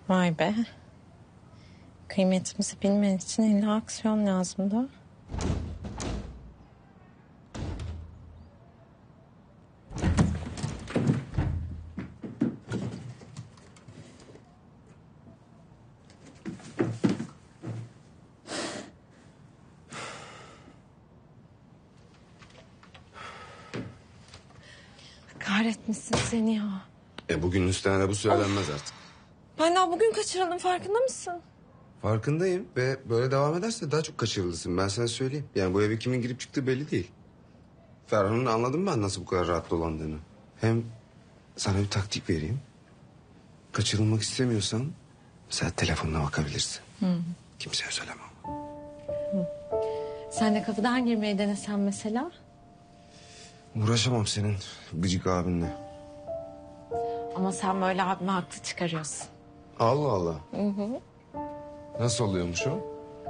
Vay be. Kıymetimizi bilmen için illa aksiyon lazım da. Kahretmişsin seni ya. Bugün üstüne bu söylenmez artık. Ben daha bugün kaçırıldım, farkında mısın? Farkındayım ve böyle devam ederse daha çok kaçırılırsın. Ben sana söyleyeyim. Yani bu eve kimin girip çıktığı belli değil. Ferhan'ın anladım ben nasıl bu kadar rahat dolandığını. Hem sana bir taktik vereyim. Kaçırılmak istemiyorsan sen telefonuna bakabilirsin. Kimseye söylemem. Sen de kapıdan girmeyi denesen mesela. Uğraşamam senin gıcık abinle. Ama sen böyle abime haklı çıkarıyorsun. Allah Allah. Nasıl oluyormuş o?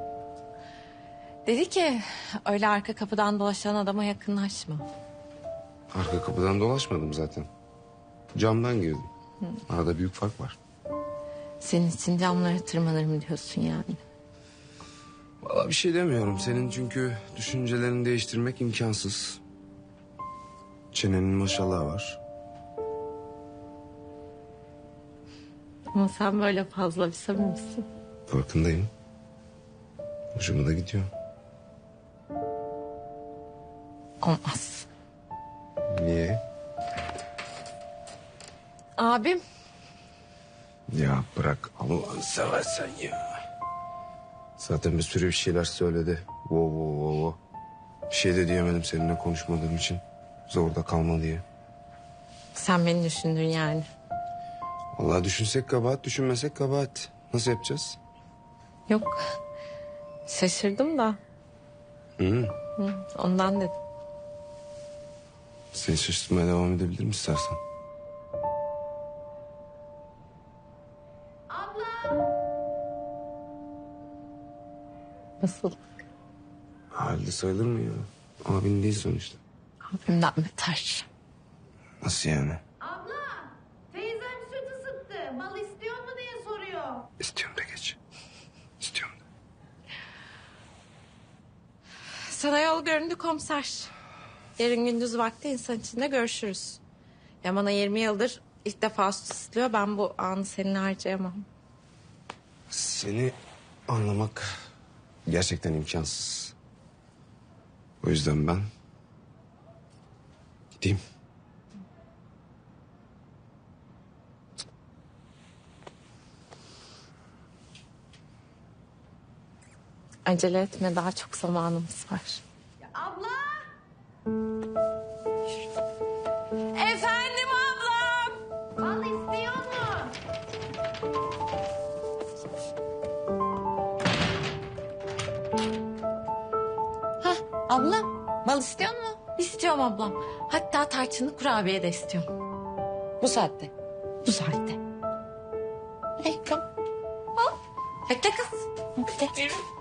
Dedi ki öyle arka kapıdan dolaşan adama yakınlaşma. Arka kapıdan dolaşmadım zaten. Camdan girdim. Arada büyük fark var. Senin için camlara tırmanırım diyorsun yani. Vallahi bir şey demiyorum. Senin çünkü düşüncelerini değiştirmek imkansız. Çenenin maşallahı var. Ama sen böyle fazla bir samimisin. Farkındayım. Hoşuma da gidiyor. Olmaz. Niye? Abim. Ya bırak Allah'ını seversen ya. Zaten bir sürü bir şeyler söyledi. Wow. Bir şey de diyemedim seninle konuşmadığım için. Zorda kalma diye. Sen beni düşündün yani. Vallahi düşünsek kabahat, düşünmesek kabahat. Nasıl yapacağız? Yok. Şaşırdım da. Hı. Ondan dedim. Seni şaşırtmaya devam edebilir mi istersen? Nasıl? Halde sayılır mı ya? Abin değil sonuçta. Abimden beter. Nasıl yani? Abla, teyzem süt ısıttı. Bal istiyor mu diye soruyor. İstiyorum da geç. İstiyorum da. Sana yol göründü komiser. Yarın gündüz vakti insan içinde görüşürüz. Yaman'a 20 yıldır ilk defa süt ısıtıyor. Ben bu anı seninle harcayamam. Seni anlamak gerçekten imkansız. O yüzden ben gideyim. Acele etme, daha çok zamanımız var. Abla! Efendim ablam. Bal istiyor mu? Hah ablam, bal istiyor mu? İstiyorum ablam. Hatta tarçınlı kurabiye de istiyorum. Bu saatte. Bu saatte. Hey, come. Al. Bekle kız. Bekle.